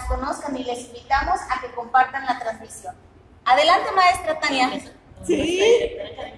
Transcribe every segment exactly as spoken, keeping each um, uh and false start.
conozcan y les invitamos a que compartan la transmisión. Adelante, maestra Tania. Sí.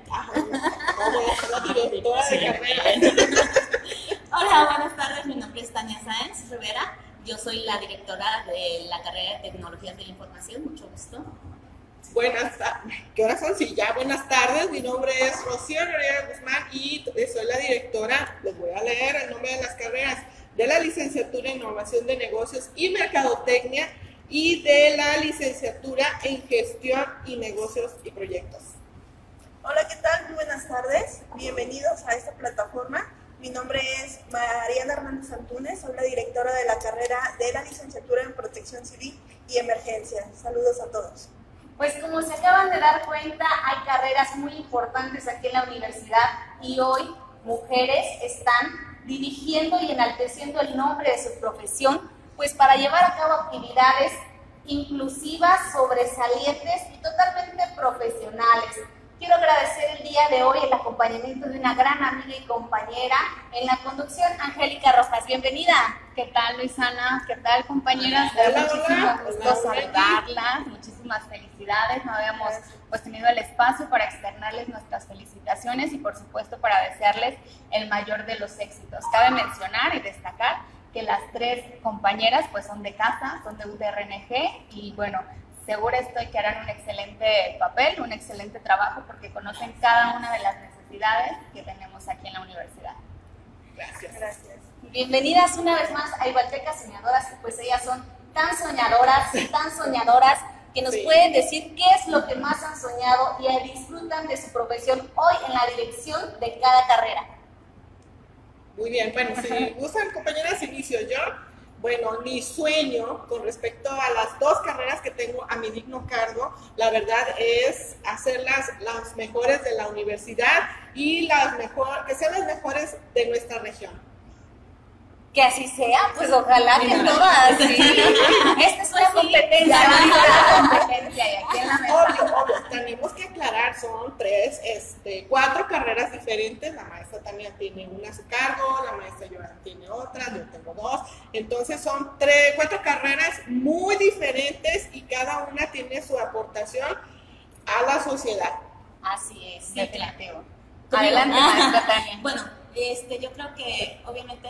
Hola, buenas tardes. Mi nombre es Tania Sáenz Rivera. Yo soy la directora de la carrera de Tecnologías de la Información. Mucho gusto. Buenas tardes. ¿Qué horas son? Sí, ya buenas tardes. Mi nombre es Rocío Noriega Guzmán y soy la directora, les voy a leer el nombre de las carreras, de la licenciatura en Innovación de Negocios y Mercadotecnia y de la licenciatura en Gestión y Negocios y Proyectos. Hola, ¿qué tal? Muy buenas tardes. Bienvenidos a esta plataforma. Mi nombre es Mariana Hernández Antúnez, soy la directora de la carrera de la licenciatura en Protección Civil y Emergencia. Saludos a todos. Pues como se acaban de dar cuenta, hay carreras muy importantes aquí en la universidad y hoy mujeres están dirigiendo y enalteciendo el nombre de su profesión, pues para llevar a cabo actividades inclusivas, sobresalientes y totalmente profesionales. Quiero agradecer el día de hoy el acompañamiento de una gran amiga y compañera en la conducción, Angélica Rojas. Bienvenida. ¿Qué tal, Luisana? ¿Qué tal, compañeras? Hola, Me da muchísimo hola, gusto hola, saludarlas. Muchísimas felicidades. No habíamos pues, tenido el espacio para externarles nuestras felicitaciones y, por supuesto, para desearles el mayor de los éxitos. Cabe mencionar y destacar que las tres compañeras pues, son de casa, son de U T R N G y, bueno, segura estoy que harán un excelente papel, un excelente trabajo porque conocen cada una de las necesidades que tenemos aquí en la universidad. Gracias. Gracias. Bienvenidas una vez más a Igualtecas Soñadoras, pues ellas son tan soñadoras, tan soñadoras, que nos Sí. pueden decir qué es lo que más han soñado y disfrutan de su profesión hoy en la dirección de cada carrera. Muy bien, bueno, si gustan, compañeras, inicio yo. Bueno, mi sueño con respecto a las dos carreras que tengo a mi digno cargo, la verdad es hacerlas las mejores de la universidad y las mejor, que sean las mejores de nuestra región. Que así sea, pues ojalá que todas, sí. Esta es una competencia, una competencia y aquí en la mesa. Obvio, obvio, tenemos que aclarar, son tres, este, cuatro carreras diferentes, la maestra también tiene una a su cargo, la maestra Joana tiene otra, yo tengo dos, entonces son tres, cuatro carreras muy diferentes y cada una tiene su aportación a la sociedad. Así es, definitivo. Adelante, maestra Tania. Bueno, este, yo creo que obviamente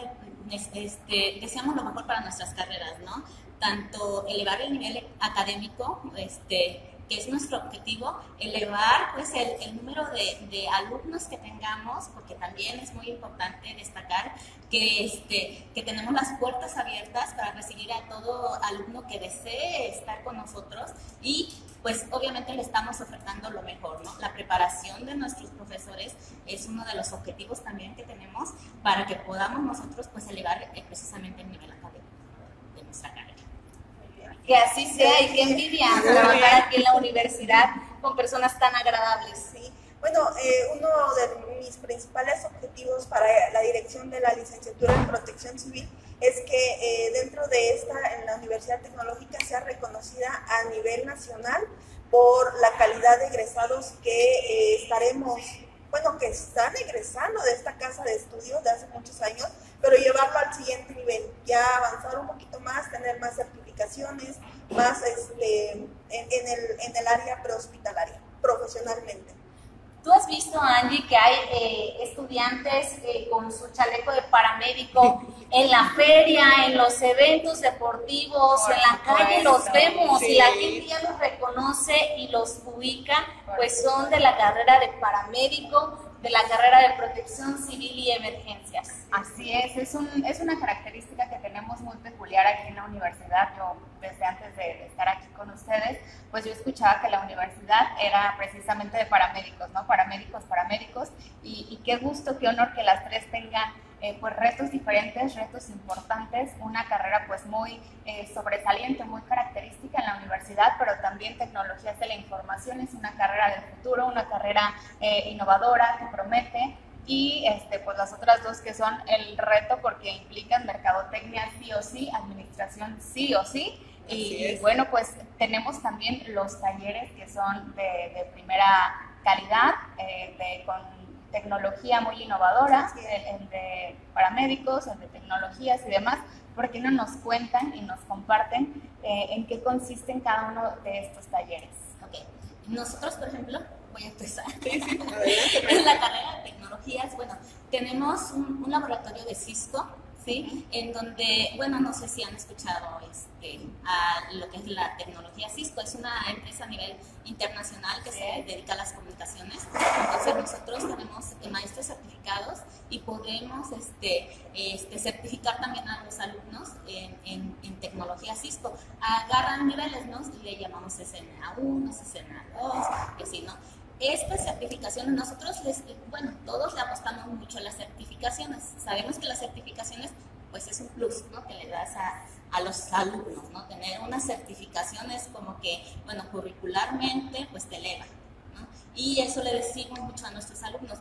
este, deseamos lo mejor para nuestras carreras, ¿no? Tanto elevar el nivel académico, este, que es nuestro objetivo, elevar pues el, el número de, de alumnos que tengamos, porque también es muy importante destacar que, este, que tenemos las puertas abiertas para recibir a todo alumno que desee estar con nosotros y pues obviamente le estamos ofertando lo mejor, ¿no? La preparación de nuestros profesores es uno de los objetivos también que tenemos para que podamos nosotros pues elevar eh, precisamente el nivel académico de nuestra carrera. Que así sea y qué envidia trabajar aquí en la universidad con personas tan agradables. Sí. Bueno, eh, uno de mis principales objetivos para la dirección de la licenciatura en Protección Civil es que eh, dentro de esta, en la Universidad Tecnológica, sea reconocida a nivel nacional por la calidad de egresados que eh, estaremos, bueno, que están egresando de esta casa de estudios de hace muchos años, pero llevarlo al siguiente nivel, ya avanzar un poquito más, tener más certificaciones, más este, en, en, el, en el área prehospitalaria, profesionalmente. ¿Tú has visto, Angie, que hay eh, estudiantes eh, con su chaleco de paramédico en la feria, en los eventos deportivos, Por en la calle los supuesto, vemos sí. y la gente ya los reconoce y los ubica, pues son de la carrera de paramédico, de la carrera de Protección Civil y Emergencias? Así es, es, un, es una característica que tenemos muy peculiar aquí en la universidad. Yo, desde antes de, de estar aquí con ustedes, pues yo escuchaba que la universidad era precisamente de paramédicos, ¿no? Paramédicos, paramédicos, y, y qué gusto, qué honor que las tres tengan eh, pues retos diferentes, retos importantes, una carrera pues muy eh, sobresaliente, muy característica en la universidad, pero también tecnologías de la información, es una carrera del futuro, una carrera eh, innovadora que promete. Y este, pues las otras dos que son el reto porque implican mercadotecnia sí o sí, administración sí o sí. Y, y bueno, pues tenemos también los talleres que son de, de primera calidad, eh, de, con tecnología muy innovadora, el, el de paramédicos, el de tecnologías y demás. ¿Por qué no nos cuentan y nos comparten eh, en qué consisten cada uno de estos talleres? Ok, nosotros, por ejemplo, voy a empezar. Sí, sí, adelante. En la carrera de tecnologías, bueno, tenemos un, un laboratorio de Cisco, ¿sí? En donde, bueno, no sé si han escuchado este, a lo que es la tecnología Cisco, es una empresa a nivel internacional que se dedica a las comunicaciones. Entonces nosotros tenemos maestros certificados y podemos este, este, certificar también a los alumnos en, en, en tecnología Cisco. Agarran niveles, ¿no? Le llamamos C C N A uno, C C N A dos, que sí, ¿no? Estas certificaciones, nosotros, les, bueno, todos le apostamos mucho a las certificaciones. Sabemos que las certificaciones, pues es un plus, ¿no? Que le das a, a los alumnos, ¿no? Tener una certificación es como que, bueno, curricularmente, pues te eleva, ¿no? Y eso le decimos mucho a nuestros alumnos.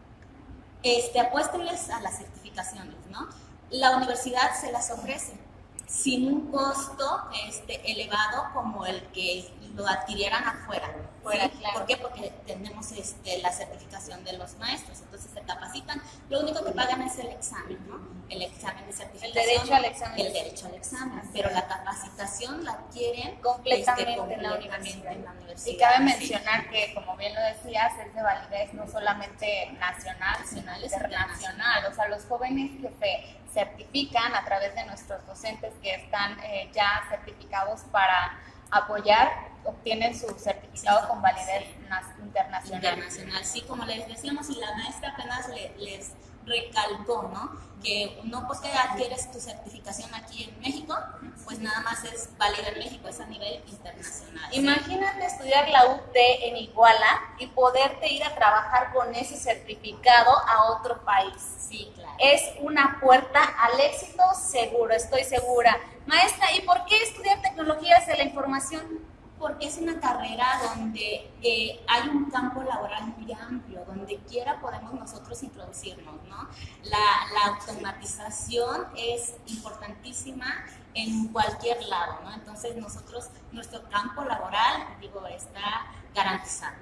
Este, apuéstenles a las certificaciones, ¿no? La universidad se las ofrece sin un costo este, elevado como el que lo adquirieran afuera. Fuera, ¿sí? claro. ¿Por qué? Porque tenemos este, la certificación de los maestros, entonces se capacitan. Lo único que pagan es el examen, ¿no? El examen de certificación. El derecho al examen. El derecho al examen, pero la capacitación la adquieren completamente, este, en, la completamente en la universidad. Y cabe sí. mencionar que, como bien lo decías, es de validez no solamente nacional, sino Nacional, internacional. O sea, los jóvenes que se certifican a través de nuestros docentes que están eh, ya certificados para apoyar, obtienen su certificado Sí, con validez sí. internacional. Internacional, sí, como les decíamos, y la maestra apenas le, les recalcó, ¿no? Que no porque adquieres tu certificación aquí en México, pues nada más es válida en México, es a nivel internacional. ¿sí? Imagínate estudiar la U T en Iguala y poderte ir a trabajar con ese certificado a otro país. Sí, claro. Es una puerta al éxito seguro, estoy segura. Maestra, ¿y por qué estudiar tecnologías de la información? Porque es una carrera donde eh, hay un campo laboral muy amplio, donde quiera podemos nosotros introducirnos, ¿no? La, la automatización es importantísima en cualquier lado, ¿no? Entonces nosotros, nuestro campo laboral, digo, está garantizado.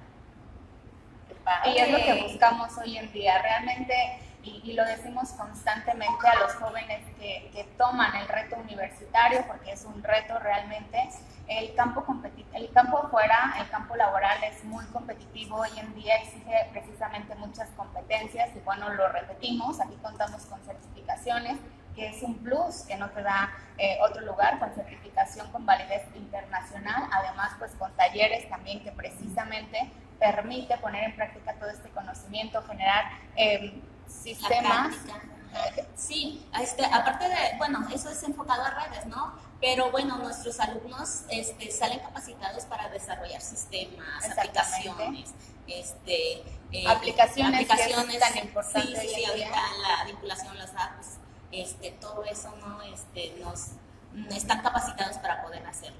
Y es lo que buscamos hoy en día, realmente, y, y lo decimos constantemente a los jóvenes que, que toman el reto universitario, porque es un reto realmente. El campo, el campo afuera, el campo laboral es muy competitivo, hoy en día exige precisamente muchas competencias y bueno, lo repetimos, aquí contamos con certificaciones, que es un plus que no te da eh, otro lugar, con certificación con validez internacional, además pues con talleres también que precisamente permite poner en práctica todo este conocimiento, generar eh, sistemas. Sí, este, aparte de, bueno, eso es enfocado a redes, ¿no? Pero bueno, nuestros alumnos este, salen capacitados para desarrollar sistemas, aplicaciones, este, eh, aplicaciones, aplicaciones que es tan importante. Sí, sí, sí, ahorita la vinculación, las apps, este, todo eso, ¿no? Este, nos están capacitados para poder hacerlo.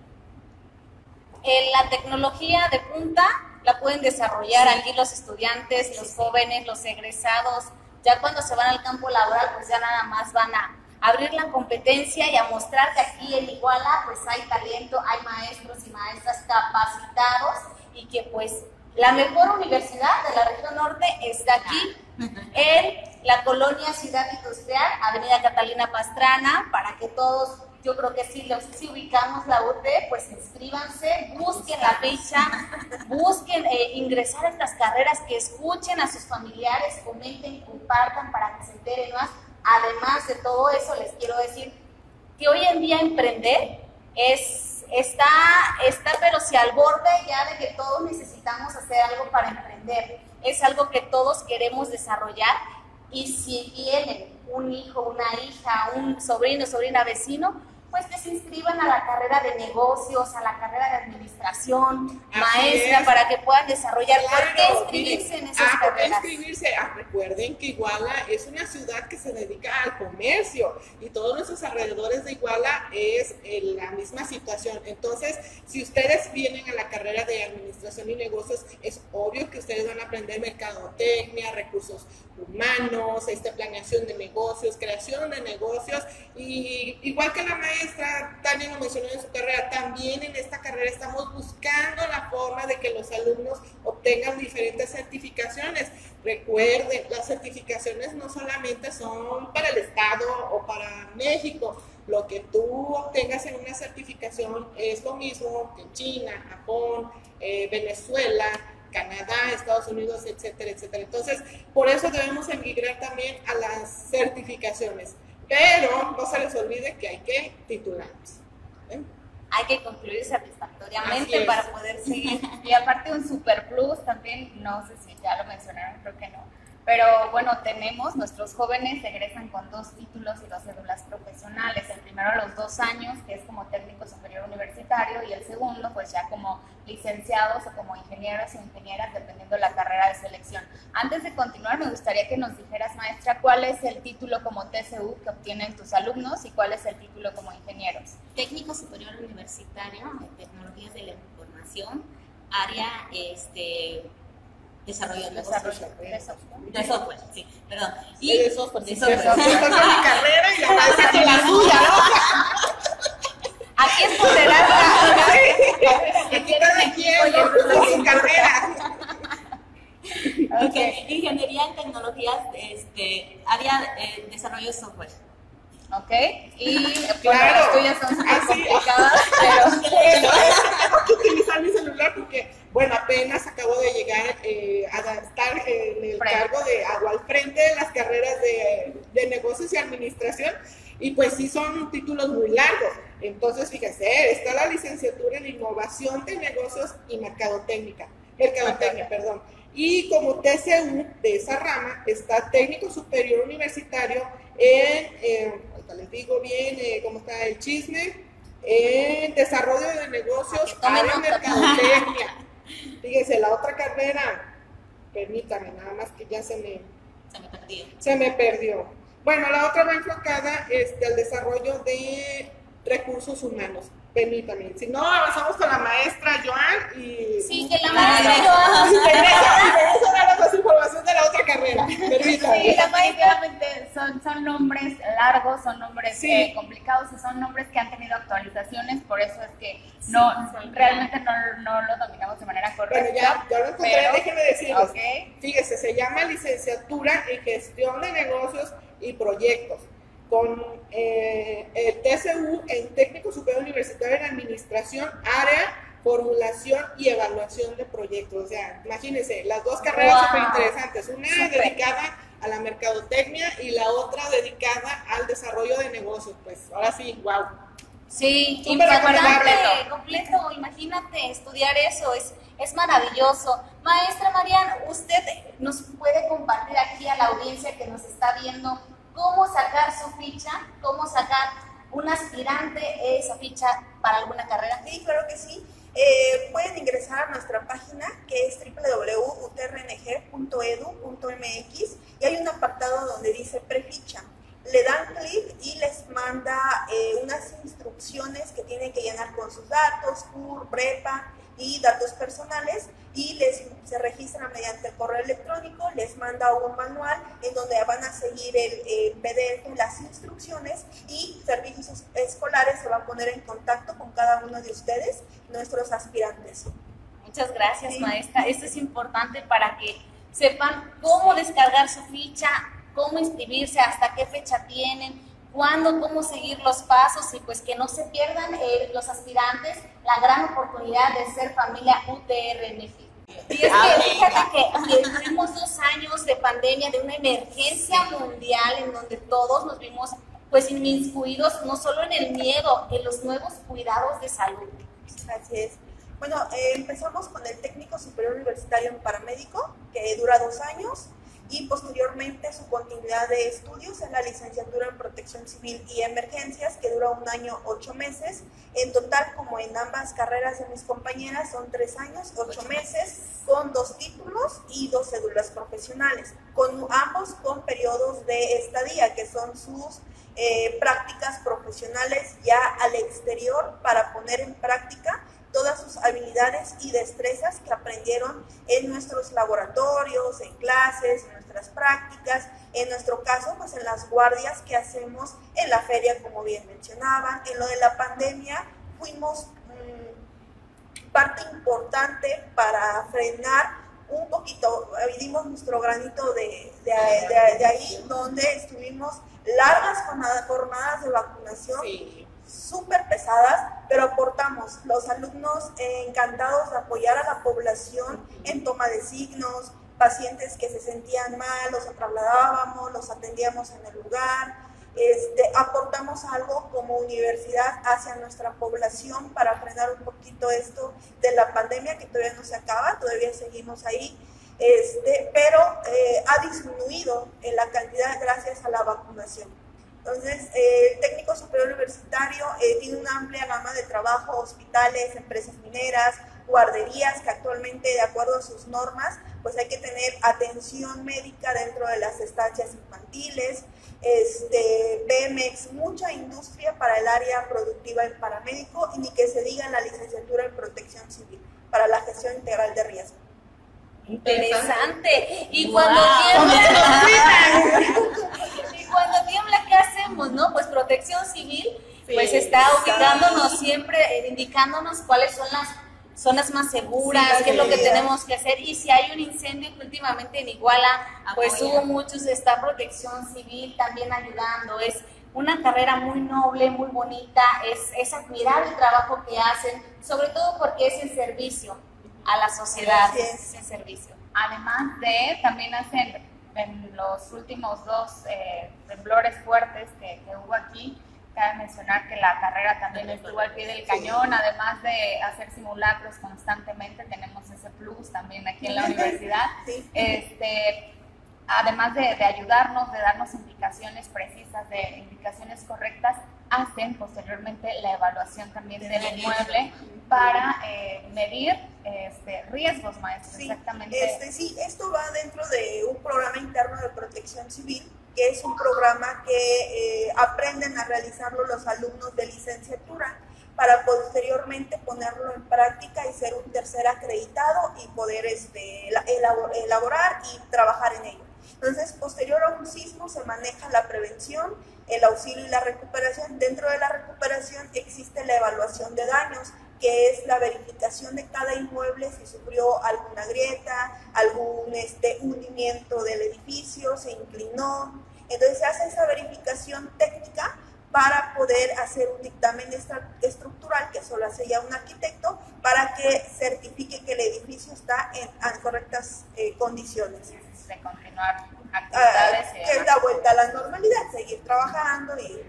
En la tecnología de punta la pueden desarrollar Sí. aquí los estudiantes, Sí, los sí. jóvenes, los egresados. Ya cuando se van al campo laboral, pues ya nada más van a abrir la competencia y a mostrar que aquí en Iguala pues hay talento, hay maestros y maestras capacitados y que pues la mejor universidad de la región norte está aquí en la colonia Ciudad Industrial, Avenida Catalina Pastrana, para que todos, yo creo que sí, los, si ubicamos la U T, pues inscríbanse, busquen la fecha, busquen eh, ingresar a estas carreras, que escuchen a sus familiares, comenten, compartan para que se enteren más. Además de todo eso, les quiero decir que hoy en día emprender es, está, está, pero si al borde ya de que todos necesitamos hacer algo para emprender. Es algo que todos queremos desarrollar y si tienen un hijo, una hija, un sobrino, sobrina, vecino, pues que se inscriban a la carrera de negocios, a la carrera de administración, Así maestra, es. para que puedan desarrollar. ¿Por qué Claro, inscribirse miren, en esas ah, ¿por qué carreras? inscribirse? Ah, recuerden que Iguala es una ciudad que se dedica al comercio y todos nuestros alrededores de Iguala es en la misma situación. Entonces, si ustedes vienen a la carrera de administración y negocios, es obvio que ustedes van a aprender mercadotecnia, recursos humanos, este, planeación de negocios, creación de negocios, y igual que la maestra, maestra Tania lo mencionó en su carrera, también en esta carrera estamos buscando la forma de que los alumnos obtengan diferentes certificaciones. Recuerden, las certificaciones no solamente son para el Estado o para México. Lo que tú obtengas en una certificación es lo mismo que en China, Japón, eh, Venezuela, Canadá, Estados Unidos, etcétera, etcétera. Entonces, por eso debemos emigrar también a las certificaciones. Pero no se les olvide que hay que titularnos. ¿eh? Hay que concluir satisfactoriamente para poder seguir. Y aparte un super plus también, no sé si ya lo mencionaron, creo que no. Pero bueno, tenemos, nuestros jóvenes egresan con dos títulos y dos cédulas profesionales. El primero a los dos años, que es como técnico superior universitario, y el segundo, pues ya como licenciados o como ingenieros o ingenieras, dependiendo de la carrera de selección. Antes de continuar, me gustaría que nos dijeras, maestra, cuál es el título como T C U que obtienen tus alumnos y cuál es el título como ingenieros. Técnico superior universitario en tecnologías de la información, área este desarrollo de Desarrollo software. de software. De software, sí, perdón. Y de software. De Sí, software. de software. Yo con mi carrera y la maestra con la suya, ¿no? Aquí empoderarla. Que cada quien con su carrera. Ok, ingeniería en tecnologías, este, área de desarrollo de software. Ok, y Claro. bueno, las tuyas son súper Así. complicadas, pero Bueno, tengo que utilizar mi celular porque, bueno, apenas acabo de llegar eh, a estar en el Frente. cargo de algo al frente de las carreras de, de negocios y administración, y pues sí son títulos muy largos. Entonces, fíjense, está la licenciatura en innovación de negocios y mercadotecnia, mercadotecnia, perdón. Y como T C U de esa rama está técnico superior universitario en, eh, ahorita les digo bien eh, cómo está el chisme, en desarrollo de negocios, Tomen área nota. mercadotecnia. Fíjense, la otra carrera, permítame, nada más que ya se me, Se me perdió. se me perdió. Bueno, la otra va enfocada este, al desarrollo de recursos humanos. Permítame, si no, avanzamos con la maestra Joan y... Sí, que la Ah, maestra ya. Joan. Y regresa, y regresa a darnos más información de la otra carrera. Permítame. sí, definitivamente son, son nombres largos, son nombres Sí. eh, complicados y son nombres que han tenido actualizaciones, por eso es que no realmente no, no lo dominamos de manera correcta. Bueno, ya, ya lo encontré, pero- déjenme decirles. Ok. Fíjese, se llama licenciatura en gestión de negocios y proyectos, con eh, el T C U en técnico superior universitario en administración, área, formulación y evaluación de proyectos. O sea, imagínense, las dos carreras Wow. súper interesantes, una Súper. dedicada a la mercadotecnia y la otra dedicada al desarrollo de negocios. Pues ahora sí, wow. Sí, Súper importante, recomendable. completo, imagínate estudiar eso, es, es maravilloso. Maestra Marian, usted nos puede compartir aquí a la audiencia que nos está viendo cómo sacar su ficha, cómo sacar un aspirante esa ficha para alguna carrera. Sí, claro que sí. Eh, pueden ingresar a nuestra página que es doble u doble u doble u punto u t r n g punto e d u punto m x y hay un apartado donde dice preficha. Le dan clic y les manda eh, unas instrucciones que tienen que llenar con sus datos, C U R, prepa y datos personales, y les se registran mediante el correo electrónico, les manda un manual en donde van a seguir el, el P D F, las instrucciones, y Servicios Escolares se va a poner en contacto con cada uno de ustedes, nuestros aspirantes. Muchas gracias, Sí. maestra. Esto es importante para que sepan cómo descargar su ficha, cómo inscribirse, hasta qué fecha tienen, cuándo, cómo seguir los pasos, y pues que no se pierdan eh, los aspirantes la gran oportunidad de ser familia U T R N G. Y es que fíjate que, que tuvimos dos años de pandemia, de una emergencia mundial en donde todos nos vimos pues inmiscuidos no solo en el miedo, en los nuevos cuidados de salud. Así es. Bueno, eh, empezamos con el técnico superior universitario en paramédico, que dura dos años, y posteriormente su continuidad de estudios en la licenciatura en protección civil y emergencias, que dura un año, ocho meses. En total, como en ambas carreras de mis compañeras, son tres años, ocho meses, con dos títulos y dos cédulas profesionales, con ambos con periodos de estadía, que son sus eh, prácticas profesionales ya al exterior para poner en práctica todas sus habilidades y destrezas que aprendieron en nuestros laboratorios, en clases, en nuestras prácticas, En nuestro caso, pues en las guardias que hacemos en la feria, como bien mencionaban, en lo de la pandemia, fuimos mmm, parte importante para frenar un poquito, dimos nuestro granito de, de, de, de ahí, donde estuvimos largas jornadas, jornadas de vacunación, sí, súper pesadas, pero aportamos, los alumnos eh, encantados de apoyar a la población en toma de signos, pacientes que se sentían mal, los trasladábamos, los atendíamos en el lugar. Este, aportamos algo como universidad hacia nuestra población para frenar un poquito esto de la pandemia, que todavía no se acaba, todavía seguimos ahí, este, pero eh, ha disminuido en la cantidad gracias a la vacunación. Entonces, eh, el técnico superior universitario eh, tiene una amplia gama de trabajo, hospitales, empresas mineras, guarderías, que actualmente, de acuerdo a sus normas, pues hay que tener atención médica dentro de las estancias infantiles, este, Pemex, mucha industria para el área productiva en paramédico, y ni que se diga en la licenciatura en protección civil, para la gestión integral de riesgo. Interesante. Y Wow. cuando tiembla, y cuando tiembla, ¿qué hacemos? ¿No? Pues Protección Civil, Sí, pues está exacto. ubicándonos siempre, eh, indicándonos cuáles son las zonas más seguras, Sí, qué es lo que sí. tenemos que hacer, y si hay un incendio, que últimamente en Iguala pues Apoya. hubo muchos, está Protección Civil también ayudando. Es una carrera muy noble, muy bonita, es, es admirar el trabajo que hacen, sobre todo porque es en servicio a la sociedad, Así es. es en servicio. Además de, también hacen en los últimos dos eh, temblores fuertes que, que hubo aquí, cabe mencionar que la carrera también estuvo al pie del cañón, además de hacer simulacros constantemente, tenemos ese plus también aquí en la universidad. Sí. Este, además de, de ayudarnos, de darnos indicaciones precisas, de indicaciones correctas, hacen posteriormente la evaluación también del inmueble para eh, medir este, riesgos, maestros, Sí, exactamente. este, sí, esto va dentro de un programa interno de protección civil, que es un programa que eh, aprenden a realizarlo los alumnos de licenciatura para posteriormente ponerlo en práctica y ser un tercer acreditado y poder este, elabor, elaborar y trabajar en ello. Entonces, posterior a un sismo se maneja la prevención, el auxilio y la recuperación. Dentro de la recuperación existe la evaluación de daños, que es la verificación de cada inmueble, si sufrió alguna grieta, algún este, hundimiento del edificio, se inclinó. Entonces se hace esa verificación técnica para poder hacer un dictamen estructural, que solo hace ya un arquitecto, para que certifique que el edificio está en, en correctas eh, condiciones. De continuar Ah, actividades. y que es demás. la vuelta a la normalidad, seguir trabajando, y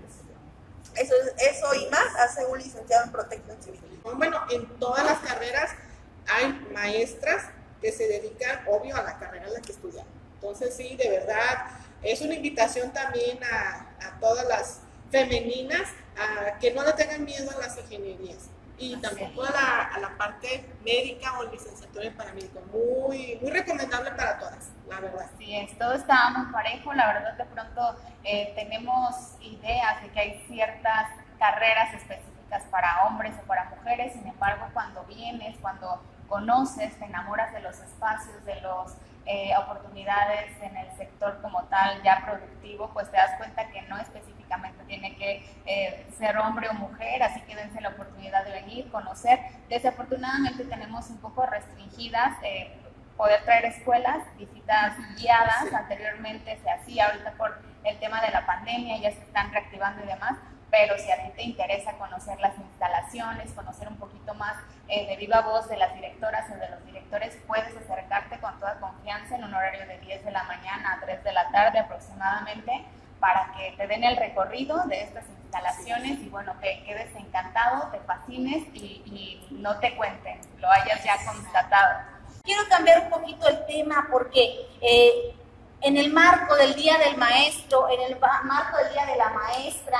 eso, eso y más hace un licenciado en protección civil. Bueno, en todas las carreras hay maestras que se dedican, obvio, a la carrera en la que estudian. Entonces, sí, de verdad, es una invitación también a, a todas las femeninas a que no le tengan miedo a las ingenierías. Y tampoco a la, a la parte médica o licenciatura en paramédico. Muy, muy recomendable para todas, la verdad. Así es, todo está muy parejo, la verdad de pronto eh, tenemos ideas de que hay ciertas carreras específicas para hombres o para mujeres, sin embargo cuando vienes, cuando conoces, te enamoras de los espacios, de las eh, oportunidades en el sector como tal, ya productivo, pues te das cuenta que no específicamente tiene que eh, ser hombre o mujer, así que dense la oportunidad de venir, conocer. Desafortunadamente tenemos un poco restringidas eh, poder traer escuelas, visitas guiadas, Sí. Anteriormente se hacía, ahorita por el tema de la pandemia ya se están reactivando y demás, pero si a ti te interesa conocer las instalaciones, conocer un poquito más eh, de viva voz de las directoras o de los directores, puedes acercarte con toda confianza en un horario de diez de la mañana a tres de la tarde aproximadamente, para que te den el recorrido de estas instalaciones y bueno, te quedes encantado, te fascines y, y no te cuenten, lo hayas ya constatado. Quiero cambiar un poquito el tema porque eh, en el marco del Día del Maestro, en el marco del Día de la Maestra,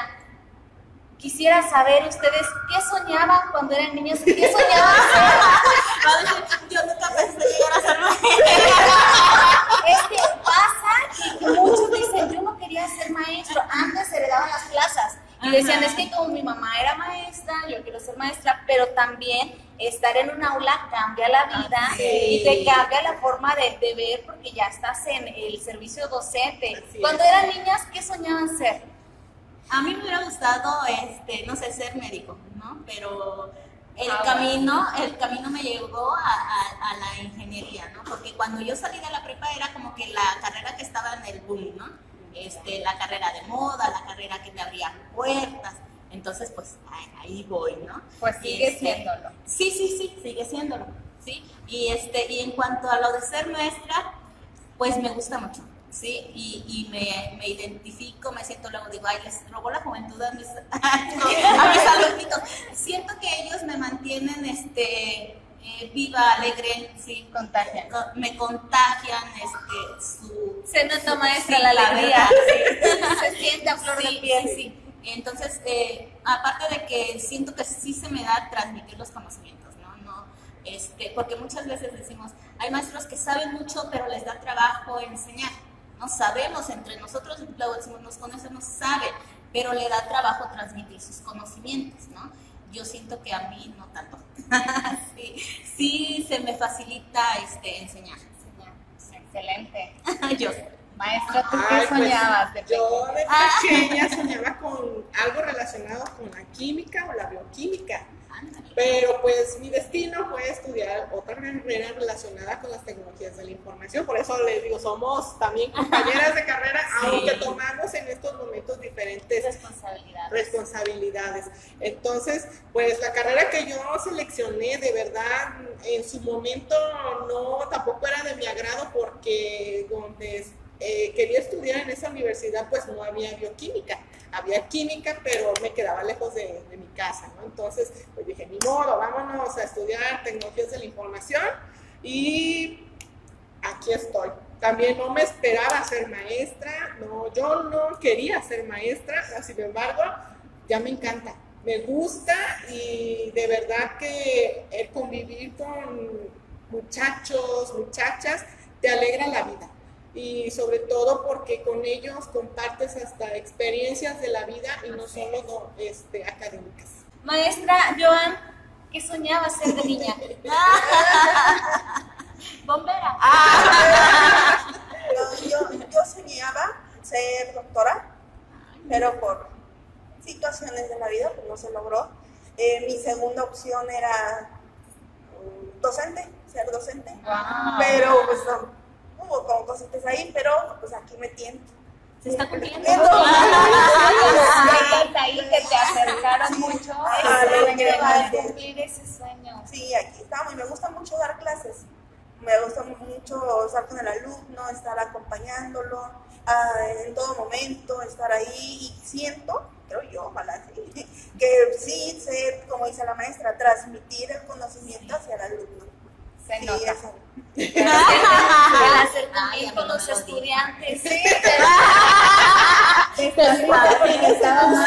quisiera saber ustedes qué soñaban cuando eran niños, qué soñaban ser. Yo nunca pensé llegar a ser Es que pasa que, que muchos dicen, yo no quería ser maestro, antes heredaban las plazas. Y decían, es que como mi mamá era maestra, yo quiero ser maestra, pero también estar en un aula cambia la vida sí. y te cambia la forma de, de ver porque ya estás en el servicio docente. Así Cuando es. eran niñas, ¿qué soñaban ser? A mí me hubiera gustado, este, no sé, ser médico, ¿no? Pero el Ah, camino, el camino me llevó a, a, a la ingeniería, ¿no? Porque cuando yo salí de la prepa era como que la carrera que estaba en el boom, ¿no? Este, la carrera de moda, la carrera que te abría puertas. Entonces, pues ahí, ahí voy, ¿no? Pues sigue Este, siéndolo. Sí, sí, sí, sigue siéndolo, ¿sí? Y, este, y en cuanto a lo de ser maestra, pues me gusta mucho, ¿sí? Y, y me, me identifico, me siento luego, digo, ay, les robó la juventud a mis, a mis alumnitos. Siento que ellos me mantienen, este, eh, viva, alegre, ¿sí? Contagian. Co- Me contagian, este, su... Se nota, maestra, Sí, la la alegría. verdad, Se siente a flor Sí, de piel. sí, sí. Entonces, eh, aparte de que siento que sí se me da transmitir los conocimientos, ¿no? No, este, porque muchas veces decimos, hay maestros que saben mucho, pero les da trabajo enseñar, ¿no? Sabemos, entre nosotros luego decimos, nos conocemos, saben, pero le da trabajo transmitir sus conocimientos, ¿no? Yo siento que a mí no tanto. sí, sí se me facilita este, enseñar. Excelente. Yo. Maestra, ¿tú Ay, qué pues, soñabas de yo pequeña? de pequeña soñaba con algo relacionado con la química o la bioquímica, pero pues mi destino fue estudiar otra carrera relacionada con las tecnologías de la información. Por eso les digo, somos también compañeras de carrera, Sí. aunque tomamos en estos momentos diferentes Responsabilidad. responsabilidades. Entonces, pues la carrera que yo seleccioné, de verdad, en su momento no, tampoco era de mi agrado porque donde eh, quería estudiar en esa universidad, pues no había bioquímica, había química, pero me quedaba lejos de, de mi casa, ¿no? Entonces, pues dije, ni modo, vámonos a estudiar tecnologías de la información y aquí estoy. También no me esperaba ser maestra, no, yo no quería ser maestra, sin embargo, ya me encanta, me gusta y de verdad que el convivir con muchachos, muchachas, te alegra la vida. Y sobre todo porque con ellos compartes hasta experiencias de la vida y no solo no, este, académicas. Maestra Joan, ¿qué soñaba ser de niña? Bombera. No, yo, yo soñaba ser doctora, pero por situaciones de la vida pues no se logró. Eh, mi segunda opción era um, docente, ser docente, Wow. pero pues no, hubo como cositas ahí, pero pues aquí me tiento. Se está cumpliendo. Cositas ahí que te acercaron mucho a Ah, ese lo sueño que de más maestra. Cumplir ese sueño. Sí, aquí estamos y me gusta mucho dar clases. Me gusta mucho estar con el alumno, estar acompañándolo ah, en todo momento, estar ahí y siento, creo yo, ojalá sí, que sí sé, como dice la maestra, transmitir el conocimiento hacia el alumno. Se Sí, nota. eso. El Ay, acercamiento a con mí no los me lo digas. estudiantes. Sí, Porque estábamos-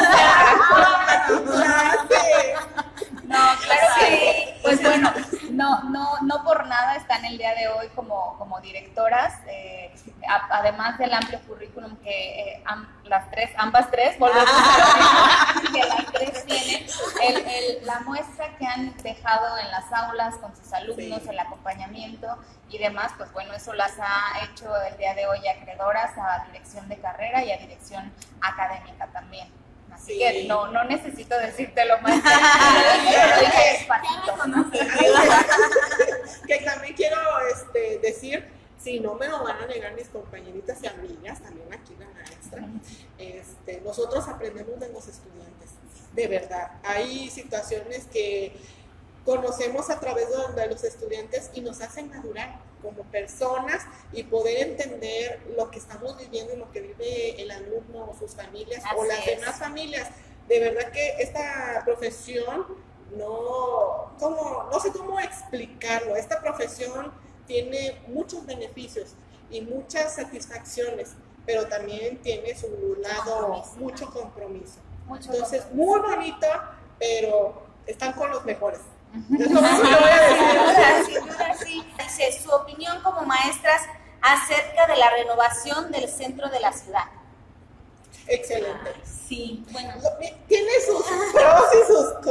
No, claro que sí. Pues bueno, no, no, no por nada están el día de hoy como, como directoras, eh, a- además del amplio currículum que eh, am- las tres, ambas tres, volvemos a lo mismo, que las tres tienen, el, el- la muestra que han dejado en las aulas con sus alumnos, Sí. el acompañamiento y demás, pues bueno, eso las ha hecho el día de hoy acreedoras a dirección de carrera y a dirección académica también. Así Sí. que no, no necesito decírtelo, maestra. Lo dije despacito. Que también quiero este, decir, si no me lo van a negar mis compañeritas y amigas, también aquí la maestra, este, nosotros aprendemos de los estudiantes, de verdad. Hay situaciones que conocemos a través de, de los estudiantes y nos hacen madurar como personas y poder entender lo que estamos viviendo y lo que vive el alumno o sus familias o Así las es. demás familias. De verdad que esta profesión no, ¿cómo? no sé cómo explicarlo. Esta profesión tiene muchos beneficios y muchas satisfacciones, pero también tiene su lado, Compromiso. mucho compromiso. Mucho Entonces, compromiso. muy bonito, pero están con los mejores. Es lo único que voy a decir. Sin duda, sin duda, sí. Dice, su opinión como maestras acerca de la renovación del centro de la ciudad. Excelente. Sí, bueno. Lo- Tiene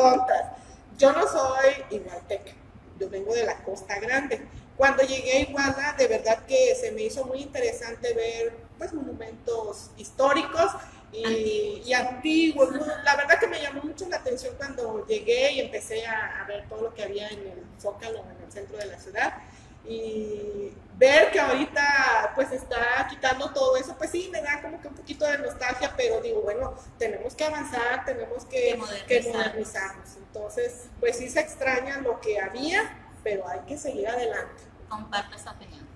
tontas. Yo no soy igualteca, yo vengo de la Costa Grande. Cuando llegué a Iguala, de verdad que se me hizo muy interesante ver pues monumentos históricos y, y antiguos. La verdad que me llamó mucho la atención cuando llegué y empecé a, a ver todo lo que había en el Zócalo, en el centro de la ciudad. Y ver que ahorita pues está quitando todo eso, pues sí, me da como que un poquito de nostalgia, pero digo, bueno, tenemos que avanzar, tenemos que, que, modernizarnos. que modernizarnos. Entonces, pues sí se extraña lo que había, pero hay que seguir adelante. Comparto esa opinión.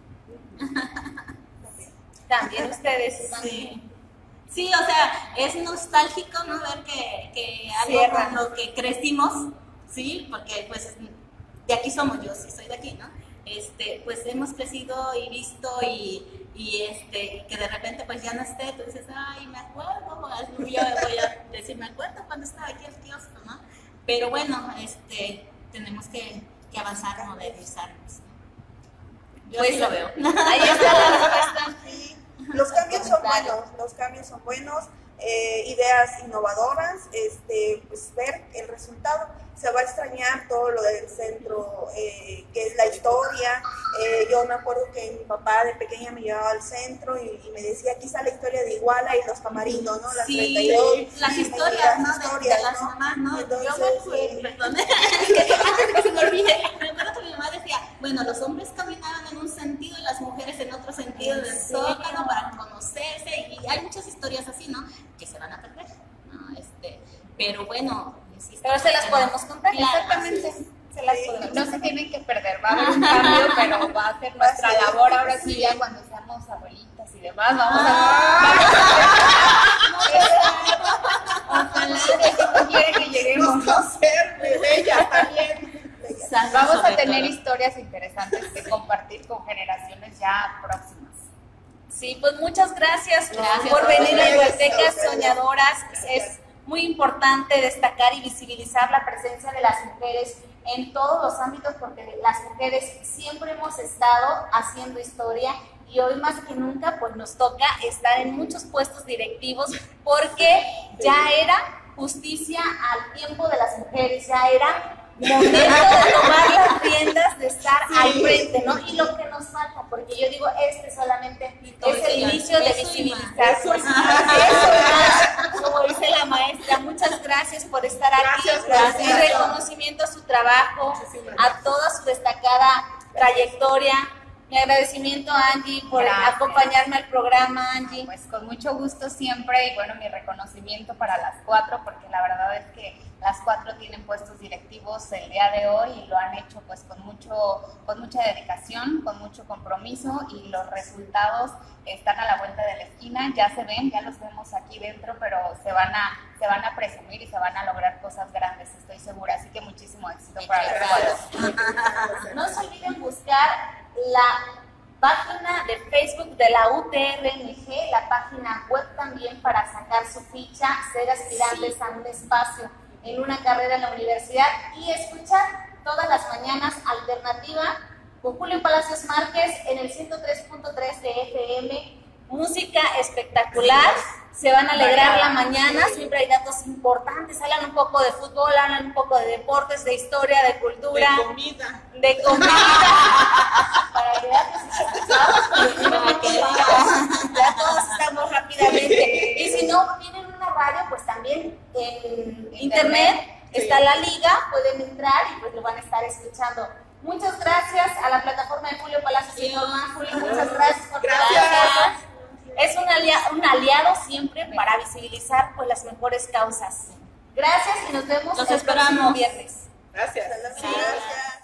También ustedes. Sí. Sí, o sea, es nostálgico, ¿no? Ver que, que algo Cierra. con lo que crecimos, sí, porque pues de aquí somos, yo sí soy de aquí, ¿no? Este, pues hemos crecido y visto y, y este, que de repente pues ya no esté, tú dices, ay, me acuerdo, yo voy a decir, me acuerdo cuando estaba aquí el kiosco, ¿no? Pero bueno, este, tenemos que, que avanzar, modernizarnos. Yo Pues, sí lo veo. Ahí está la respuesta. Sí, los cambios son buenos, los cambios son buenos, eh, ideas innovadoras, este, pues ver el resultado. Se va a extrañar todo lo del centro, eh, que es la historia. Eh, yo me acuerdo que mi papá de pequeña me llevaba al centro y, y me decía, aquí está la historia de Iguala y los Camarinos, ¿no? Las Sí, treinta y dos, las y historias, las ¿no? historias, de, de las ¿no? mamás, ¿no? Entonces, yo me acuerdo, sí. perdón, que se me olvide. Me acuerdo que mi mamá decía, bueno, los hombres caminaban en un sentido y las mujeres en otro sentido del Zócalo para conocerse, y hay muchas historias así, ¿no? Que se van a perder, ¿no? Este, pero bueno, insisto, Pero se las podemos contar. Claro, Exactamente. sí, sí. Se las Sí. podemos No se tienen que perder, va a haber un cambio, pero va a ser nuestra ser. labor ahora sí, Sí. ya cuando seamos abuelitas y demás, vamos a... Ojalá, Diosito quiere que lleguemos. Vamos a ser de bellas también. Sanos Vamos a sobre tener todo. historias interesantes que compartir con generaciones ya próximas. Sí, pues muchas gracias, Gracias por a venir a ustedes, Igualtecas a ustedes. Soñadoras. Es muy importante destacar y visibilizar la presencia de las mujeres en todos los ámbitos, porque las mujeres siempre hemos estado haciendo historia y hoy más que nunca pues nos toca estar en muchos puestos directivos, porque ya era justicia al tiempo de las mujeres, ya era momento de tomar las riendas, de estar Sí. al frente, ¿no? Y lo que nos falta, porque yo digo, este solamente todo es el eso, inicio de eso y visibilizar. Eso y Eso más. y más, como dice la maestra, muchas gracias por estar aquí. Gracias, gracias. Mi reconocimiento a su trabajo, Muchísimas a gracias. toda su destacada trayectoria. Mi agradecimiento a Angie por Gracias. acompañarme al programa, Angie. Pues con mucho gusto siempre, y bueno, mi reconocimiento para las cuatro, porque la verdad es que las cuatro tienen puestos directivos el día de hoy y lo han hecho pues con mucho, con mucha dedicación, con mucho compromiso, y los resultados están a la vuelta de la esquina, ya se ven, ya los vemos aquí dentro, pero se van a, se van a presumir y se van a lograr cosas grandes, estoy segura, así que muchísimo éxito para las cuatro. No se olviden buscar la página de Facebook de la U T R N G, la página web también, para sacar su ficha, ser aspirantes a un espacio en una carrera en la universidad y escuchar todas las mañanas Alternativa con Julio Palacios Márquez en el ciento tres punto tres de F M. Música espectacular, se van a alegrar la mañana, siempre hay datos importantes, hablan un poco de fútbol, hablan un poco de deportes, de historia, de cultura, De comida. de comida, para que vean que si se escuchamos, Para que ya todos estamos rápidamente. Y si no tienen una radio, pues también en internet Sí. está la liga, pueden entrar y pues lo van a estar escuchando. Muchas gracias a la plataforma de Julio Palacios y Norma. Julio, muchas gracias por Gracias. trabajar. Es un aliado, un aliado siempre para visibilizar pues las mejores causas. Gracias y nos vemos Los el esperamos. próximo viernes. Gracias. Gracias.